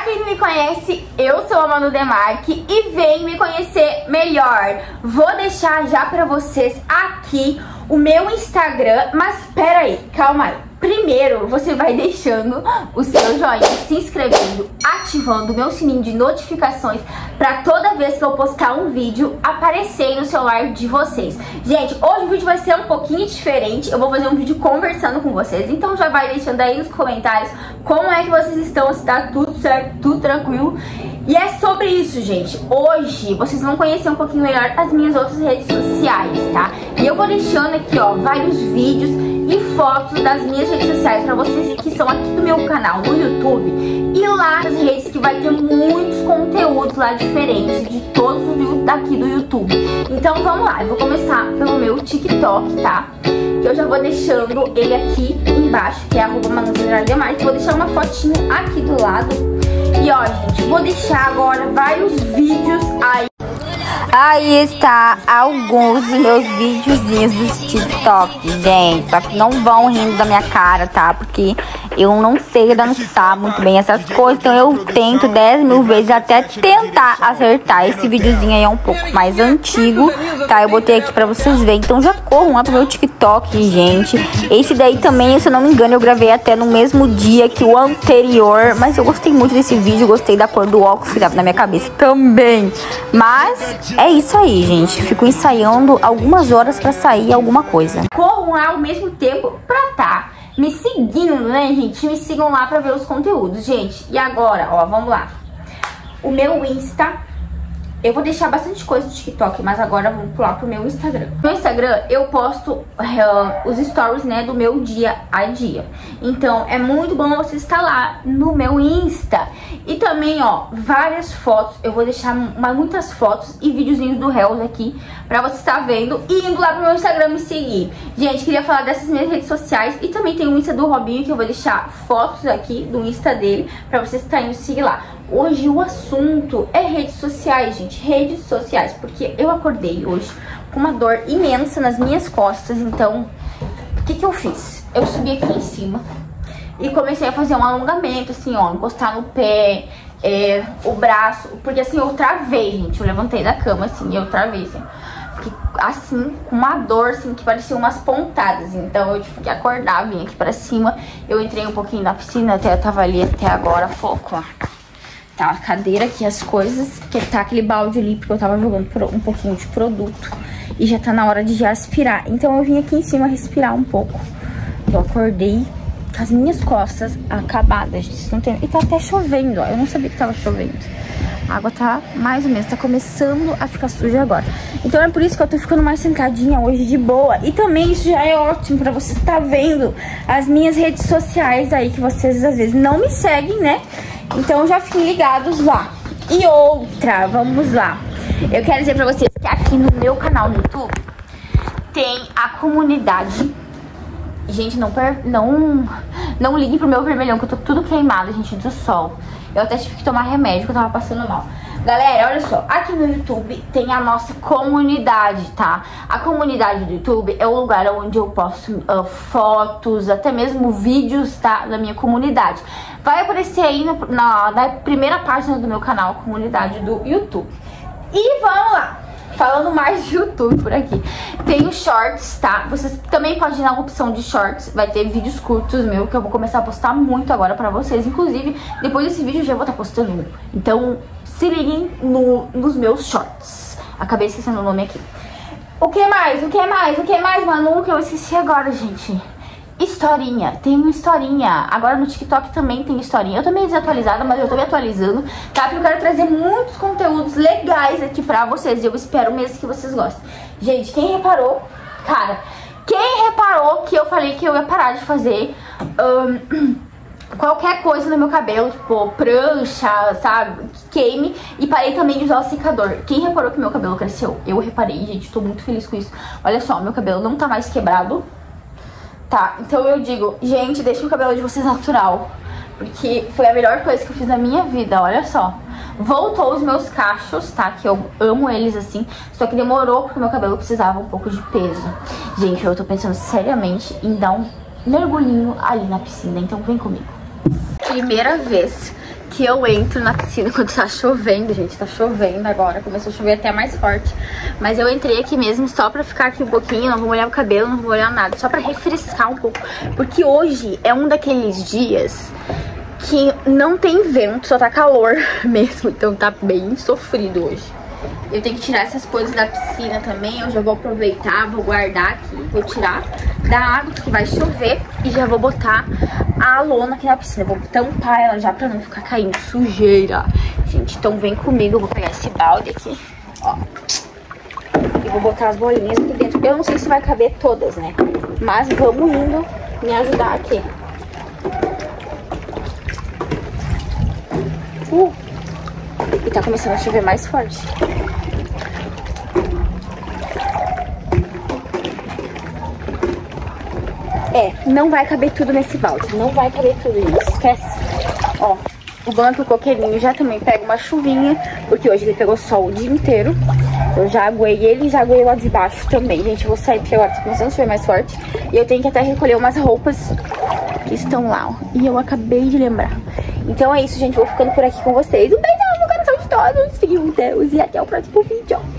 Pra quem não me conhece, eu sou a Manu Demarque e vem me conhecer melhor. Vou deixar já pra vocês aqui o meu Instagram, mas pera aí, calma aí. Primeiro, você vai deixando o seu joinha, se inscrevendo, ativando o meu sininho de notificações pra toda vez que eu postar um vídeo aparecer no celular de vocês. Gente, hoje o vídeo vai ser um pouquinho diferente, eu vou fazer um vídeo conversando com vocês, então já vai deixando aí nos comentários como é que vocês estão, se tá tudo certo, tudo tranquilo. E é sobre isso, gente. Hoje vocês vão conhecer um pouquinho melhor as minhas outras redes sociais, tá? E eu vou deixando aqui, ó, vários vídeos e fotos das minhas redes sociais pra vocês que são aqui do meu canal no YouTube e lá nas redes que vai ter muitos conteúdos lá diferentes de todos os daqui do YouTube. Então vamos lá, eu vou começar pelo meu TikTok, tá? Que eu já vou deixando ele aqui embaixo, que é @ManuDemarque. Vou deixar uma fotinha aqui do lado. E ó, gente, vou deixar agora vários vídeos aí. Aí está alguns dos meus videozinhos do TikTok, gente. Só que não vão rindo da minha cara, tá? Porque eu não sei dançar muito bem essas coisas. Então eu tento 10 mil vezes até tentar acertar. Esse videozinho aí é um pouco mais antigo, tá? Eu botei aqui pra vocês verem. Então já corram lá pro meu TikTok, gente. Esse daí também, se eu não me engano, eu gravei até no mesmo dia que o anterior. Mas eu gostei muito desse vídeo. Gostei da cor do óculos que tava na minha cabeça também. Mas é isso aí, gente. Fico ensaiando algumas horas pra sair alguma coisa. Corram lá ao mesmo tempo pra tá me seguindo, né, gente? Me sigam lá pra ver os conteúdos, gente. E agora, ó, vamos lá. O meu Insta... Eu vou deixar bastante coisa no TikTok, mas agora vamos pular pro meu Instagram. No meu Instagram eu posto os stories, né, do meu dia a dia. Então é muito bom você estar lá no meu Insta. E também, ó, várias fotos. Eu vou deixar muitas fotos e videozinhos do Reels aqui pra você estar vendo e indo lá pro meu Instagram me seguir. Gente, queria falar dessas minhas redes sociais. E também tem o Insta do Robinho, que eu vou deixar fotos aqui do Insta dele pra você estar indo seguir lá. Hoje o assunto é redes sociais, gente, redes sociais, porque eu acordei hoje com uma dor imensa nas minhas costas, então, o que eu fiz? Eu subi aqui em cima e comecei a fazer um alongamento, assim, ó, encostar no pé, o braço, porque assim, eu travei, gente, eu levantei da cama, assim, e eu travei, assim, fiquei assim, com uma dor, assim, que parecia umas pontadas, então eu tive que acordar, vim aqui pra cima, eu entrei um pouquinho na piscina, até eu tava ali até agora, pouco, ó. Tá a cadeira aqui, as coisas, que tá aquele balde ali, porque eu tava jogando um pouquinho de produto. E já tá na hora de já aspirar. Então eu vim aqui em cima respirar um pouco. Eu acordei com as minhas costas acabadas, gente. Não tem... E tá até chovendo, ó. Eu não sabia que tava chovendo. A água tá mais ou menos, tá começando a ficar suja agora. Então é por isso que eu tô ficando mais sentadinha hoje de boa. E também isso já é ótimo pra você estar vendo as minhas redes sociais aí, que vocês às vezes não me seguem, né? Então já fiquem ligados lá. E outra, vamos lá. Eu quero dizer pra vocês que aqui no meu canal no YouTube tem a comunidade. Gente, não liguem pro meu vermelhão, que eu tô tudo queimada, gente, do sol. Eu até tive que tomar remédio, que eu tava passando mal. Galera, olha só, aqui no YouTube tem a nossa comunidade, tá? A comunidade do YouTube é o lugar onde eu posto fotos, até mesmo vídeos, tá? Da minha comunidade. Vai aparecer aí na primeira página do meu canal, comunidade do YouTube. E vamos lá! Falando mais de YouTube por aqui. Tem os shorts, tá? Vocês também podem ir na opção de shorts. Vai ter vídeos curtos meu, que eu vou começar a postar muito agora pra vocês. Inclusive, depois desse vídeo eu já vou estar postando um. Então, se liguem nos meus shorts. Acabei esquecendo o nome aqui. O que mais? O que mais? O que mais, Manu? Que eu esqueci agora, gente. Historinha, tem uma historinha. Agora no TikTok também tem historinha. Eu tô meio desatualizada, mas eu tô me atualizando, tá? Porque eu quero trazer muitos conteúdos legais aqui pra vocês. E eu espero mesmo que vocês gostem. Gente, quem reparou? Cara, quem reparou que eu falei que eu ia parar de fazer qualquer coisa no meu cabelo, tipo prancha, sabe, queime, e parei também de usar o secador. Quem reparou que meu cabelo cresceu? Eu reparei, gente, tô muito feliz com isso. Olha só, meu cabelo não tá mais quebrado. Tá, então eu digo, gente, deixem o cabelo de vocês natural, porque foi a melhor coisa que eu fiz na minha vida, olha só. Voltou os meus cachos, tá, que eu amo eles assim, só que demorou porque o meu cabelo precisava um pouco de peso. Gente, eu tô pensando seriamente em dar um mergulhinho ali na piscina, então vem comigo. Primeira vez que eu entro na piscina quando tá chovendo, gente. Tá chovendo agora, começou a chover até mais forte. Mas eu entrei aqui mesmo só pra ficar aqui um pouquinho, não vou molhar o cabelo, não vou molhar nada, só pra refrescar um pouco. Porque hoje é um daqueles dias que não tem vento, só tá calor mesmo, então tá bem sofrido hoje. Eu tenho que tirar essas coisas da piscina também, eu já vou aproveitar, vou guardar aqui, vou tirar da água que vai chover e já vou botar a lona aqui na piscina. Vou tampar ela já pra não ficar caindo sujeira. Gente, então vem comigo, eu vou pegar esse balde aqui, ó. E vou botar as bolinhas aqui dentro. Eu não sei se vai caber todas, né? Mas vamos indo me ajudar aqui. E tá começando a chover mais forte. Não vai caber tudo nesse balde. Não vai caber tudo isso, esquece. Ó, o bom é que o coqueirinho já também pega uma chuvinha, porque hoje ele pegou sol o dia inteiro. Eu já aguei ele e já aguei lá de baixo também, gente. Eu vou sair porque agora tá começando a chover mais forte. E eu tenho que até recolher umas roupas que estão lá, ó. E eu acabei de lembrar. Então é isso, gente. Vou ficando por aqui com vocês. Um beijão no coração de todos. Fiquem com Deus e até o próximo vídeo.